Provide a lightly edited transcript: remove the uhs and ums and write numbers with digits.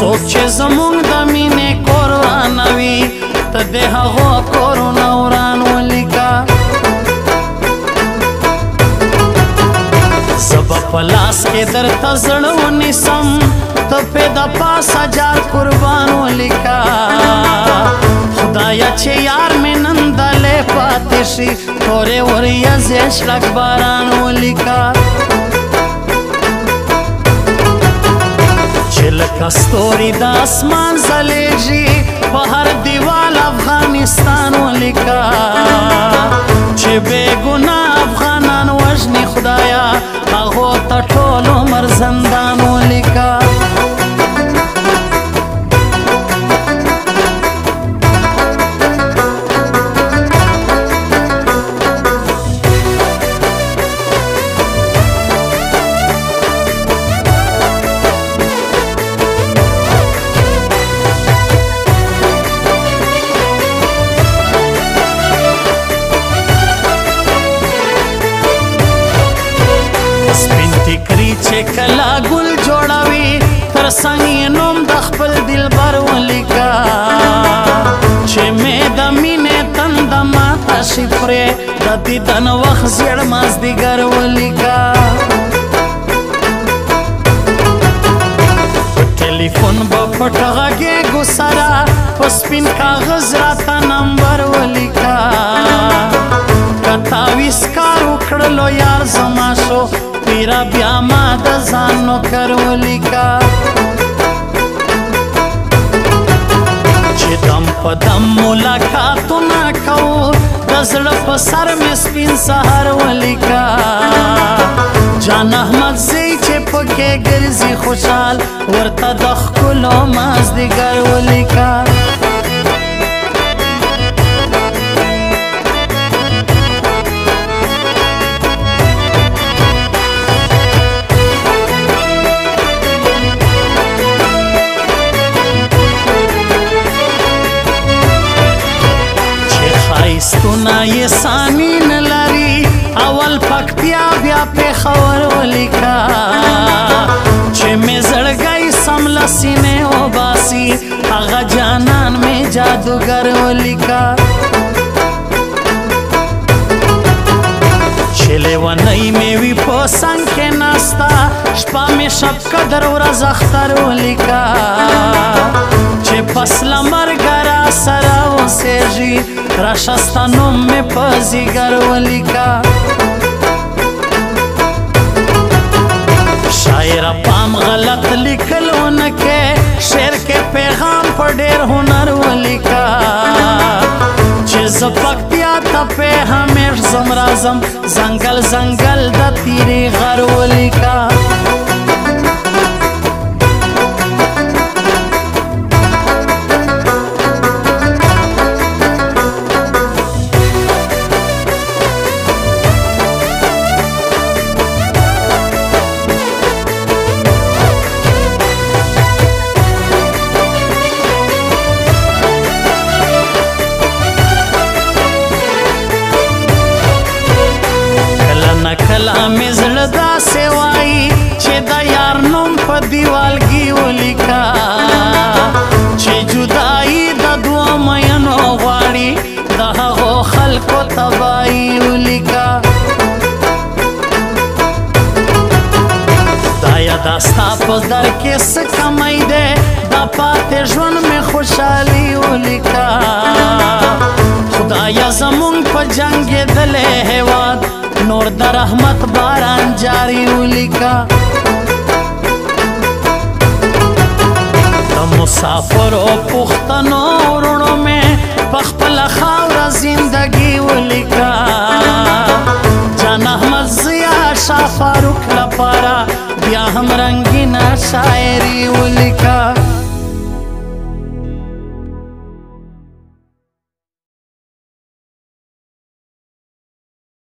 څوک چې زمونږ د مینې کور ورانوي ته د هغو کورونه وران ولیکه زه به په لاس کې درته زړه ونیسم ته پې د پاسه جار قربان ولیکه خدایه چې یار مې نن دلې پاتې شي تورې وریځې شړک باران ولیکه چې لکه ستوري د اسمان ځلېږي په هر دیوال افغانستان ولیکه چې بې ګناه افغانان وژني خدایه هغو ته ټول عمر زندان ولیکه فکری چې کلا ګل جوړوي تر څنګ یې نوم د خپل دلبر ولیکه چې مې د مینې تنده ماته شي پرې د دیدن وخت زیړ مازدیګر ولیکه په ټلیفون به پټ غږېږو سره په سپین کاغذ راته نمبر ولیکه که تاویز کار وکړلو یار زما شو پیرا بیا ما د ځان نوکر ولیکه چې دم په دم ملاقاتونه کوو د زړه په سر مې سپین سهار ولیکه جان احمد زی چې پکې ګرځي خوشحال ورته د ښکلو مازدیګر ولیکه ښایستونه یې ثاني نه لري اول پکتیا بیا پېښور ولیکه چې مې زړګی سم له سینې وباسي هغه جانان مې جادوګر ولیکه چې لیونۍ مې وي په څنګ کې ناسته شپه مې شب قدر ورځ اختر ولیکه چې پس له مرګه را سره اوسېږي راشه ستا نوم مې په ځیګر ولیکه شاعره پام غلط لیکل ونه کې شعر کې پیغام په ډېر هنر ولیکه چې زه پکتیا ته پې همیش ځم راځم ځنګل ځنګل د تیرې غر ولیکه کله مې زړه داسې وایي چې د یار نوم په دیوالګي ولیکه چې جدایي د دوه مینو غواړي د هغو خلکو تباهي ولیکه خدایه دا ستا په در کې څه کمی دی دا پاتې ژوند مې خوشحالي ولیکه خدایه زمونږ په جنګېدلی هېواد نور د رحمت باران جاری ولیکه د مسافرو پښتنو وروڼو مې په خپله خاوره زندګي ولیکه جان احمد ضیا شاه فاروق لپاره بیا هم رنګینه شاعري ولیکه